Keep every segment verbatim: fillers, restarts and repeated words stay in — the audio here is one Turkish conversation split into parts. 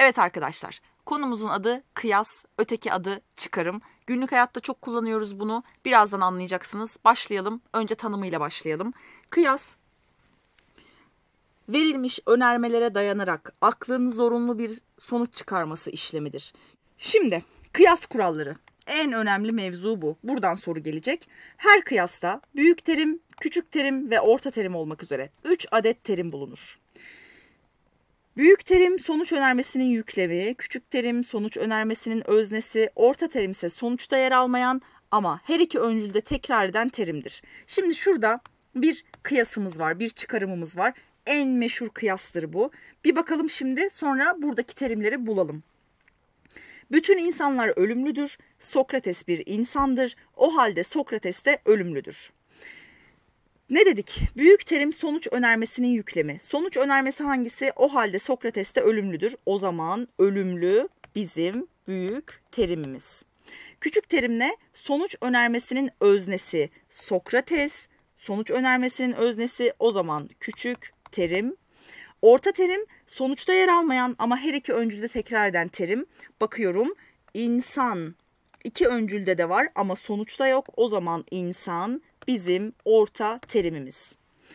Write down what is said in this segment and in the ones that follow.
Evet arkadaşlar, konumuzun adı kıyas, öteki adı çıkarım. Günlük hayatta çok kullanıyoruz bunu. Birazdan anlayacaksınız. Başlayalım. Önce tanımıyla başlayalım. Kıyas, verilmiş önermelere dayanarak aklın zorunlu bir sonuç çıkarması işlemidir. Şimdi kıyas kuralları. En önemli mevzu bu. Buradan soru gelecek. Her kıyasta büyük terim, küçük terim ve orta terim olmak üzere üç adet terim bulunur. Büyük terim sonuç önermesinin yüklemi, küçük terim sonuç önermesinin öznesi, orta terim ise sonuçta yer almayan ama her iki öncülde tekrar eden terimdir. Şimdi şurada bir kıyasımız var, bir çıkarımımız var. En meşhur kıyastır bu. Bir bakalım şimdi, sonra buradaki terimleri bulalım. Bütün insanlar ölümlüdür. Sokrates bir insandır. O halde Sokrates de ölümlüdür. Ne dedik? Büyük terim sonuç önermesinin yüklemi. Sonuç önermesi hangisi? O halde Sokrates de ölümlüdür. O zaman ölümlü bizim büyük terimimiz. Küçük terim ne? Sonuç önermesinin öznesi Sokrates. Sonuç önermesinin öznesi o zaman küçük terim. Orta terim sonuçta yer almayan ama her iki öncülde tekrar eden terim. Bakıyorum, insan iki öncülde de var ama sonuçta yok. O zaman insan bizim orta terimimiz.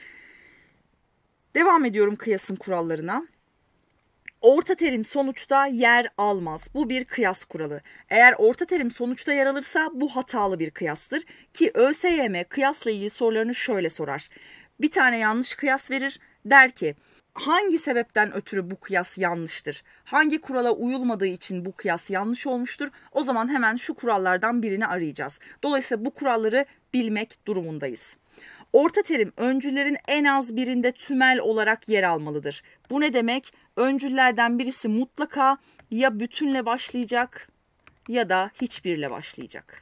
Devam ediyorum kıyasın kurallarına. Orta terim sonuçta yer almaz. Bu bir kıyas kuralı. Eğer orta terim sonuçta yer alırsa bu hatalı bir kıyastır. Ki ÖSYM kıyasla ilgili sorularını şöyle sorar. Bir tane yanlış kıyas verir. Der ki hangi sebepten ötürü bu kıyas yanlıştır? Hangi kurala uyulmadığı için bu kıyas yanlış olmuştur? O zaman hemen şu kurallardan birini arayacağız. Dolayısıyla bu kuralları bilmek durumundayız. Orta terim öncüllerin en az birinde tümel olarak yer almalıdır. Bu ne demek? Öncüllerden birisi mutlaka ya bütünle başlayacak ya da hiçbirle başlayacak.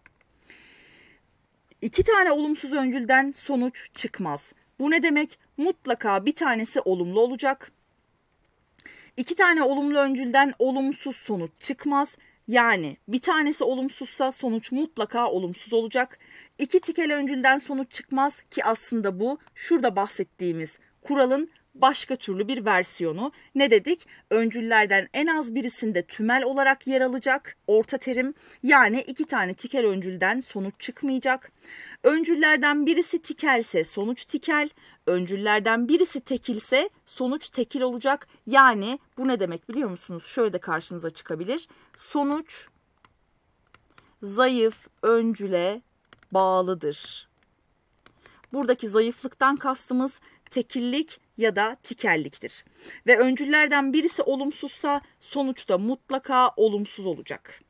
İki tane olumsuz öncülden sonuç çıkmaz. Bu ne demek? Mutlaka bir tanesi olumlu olacak. İki tane olumlu öncülden olumsuz sonuç çıkmaz. Yani bir tanesi olumsuzsa sonuç mutlaka olumsuz olacak. İki tikel öncülden sonuç çıkmaz ki aslında bu şurada bahsettiğimiz kuralın başka türlü bir versiyonu. Ne dedik? Öncüllerden en az birisinde tümel olarak yer alacak orta terim. Yani iki tane tikel öncülden sonuç çıkmayacak. Öncüllerden birisi tikelse sonuç tikel. Öncüllerden birisi tekilse sonuç tekil olacak. Yani bu ne demek biliyor musunuz? Şöyle de karşınıza çıkabilir. Sonuç zayıf öncüle bağlıdır. Buradaki zayıflıktan kastımız tekillik ya da tikelliktir. Ve öncüllerden birisi olumsuzsa sonuçta mutlaka olumsuz olacak.